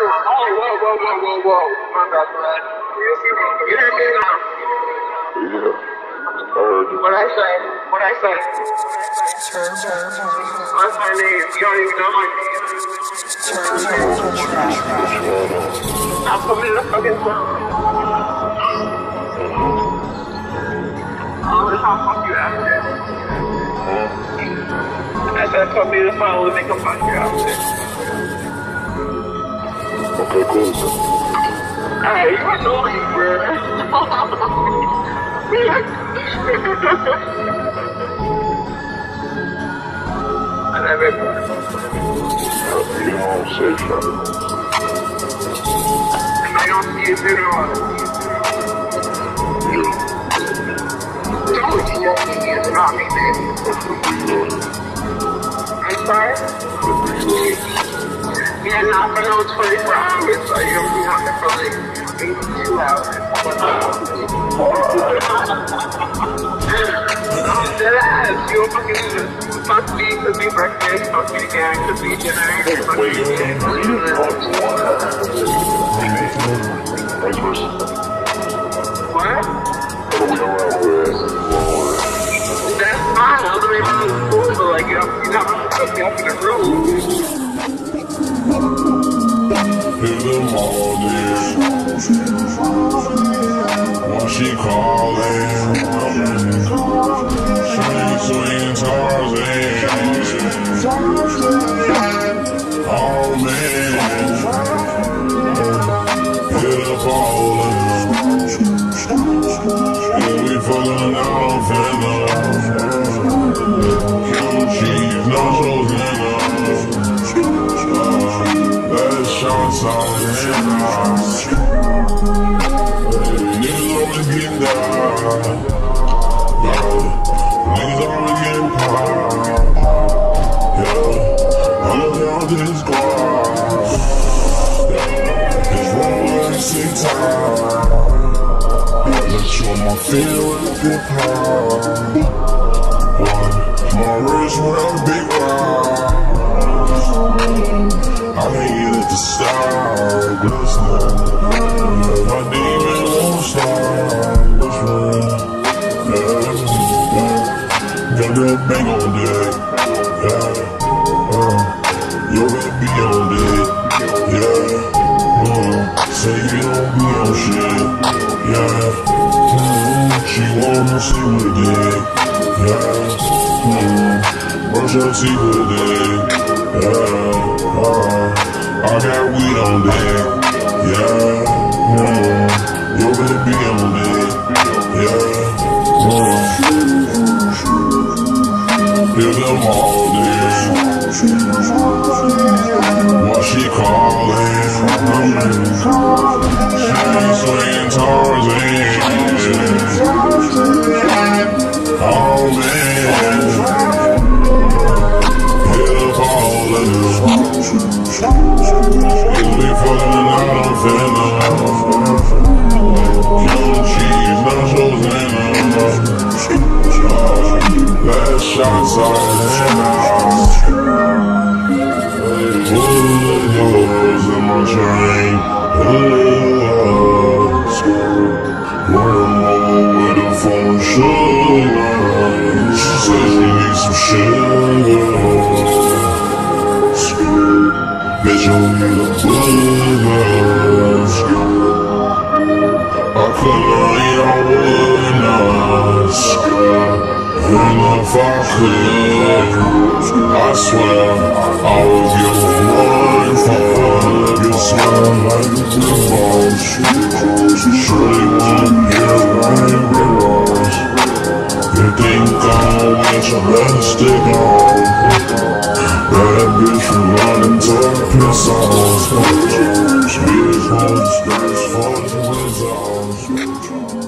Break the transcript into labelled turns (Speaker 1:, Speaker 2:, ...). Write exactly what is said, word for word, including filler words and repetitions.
Speaker 1: whoa, whoa, whoa, whoa, whoa. My bad, man. You hear me now?
Speaker 2: Yeah. I heard you.
Speaker 1: What I say? What I say? What's my name? You don't even know my name. Now put me in the fucking song. I don't know how fuck you after. I said put me in the phone and make a fuck you after.
Speaker 2: Okay, cool.
Speaker 1: Hey, you annoying, bro. I never.
Speaker 2: You don't say something.
Speaker 1: I don't see it at all.
Speaker 2: Yeah.
Speaker 1: Don't you want me to get not me, baby? I'm sorry? Yeah, not for no twenty-four hours, so you're gonna be out there for like eighty-two hours. I'm dead ass. You fucking fuck me, could be breakfast, fuck me again, could be dinner, fuck me again. What? That's fine, I'll do it on the school, but like, you're not gonna put me up in the room.
Speaker 3: In the morning, when she calling, swing, swing, Tarzan. Oh man, hit up all of them. Yeah, we fucking off and off. Cute cheese, nachos and shots on the house. Niggas always getting down. Niggas always getting popped. Yeah, I'm down to this squad. It's rolling six times. Let's show my feel with the power. My wrist with a big round. I can't get it to stop, glistening. My demon won't stop, whispering. Yeah, got that bang on deck. Yeah, uh, your baby on deck. Yeah, uh, say you don't be on shit. Yeah, mm, she wanna see what it did. Yeah, mm, brush her teeth with it. Yeah. Uh, I got weed on deck, yeah, mm, your baby on deck, yeah, mm, hear them all day, what she calling, she swinging Tarzan, oh man. You'll be fucking out and off. Cute cheese, nachos and off. Last shots on and off. Hood doors in my train. Hood skirt. Run over with a phone sugar. She says she needs some sugar. Bitch, you need a booger. I couldn't eat all woodnuts. And if I could, I swear I would give a run for you. Smell like a good boss. Surely won't hear rain rivers. You think I'm with your better stick on. Bad bitch from running to a piss off. She is on the skirts for the results.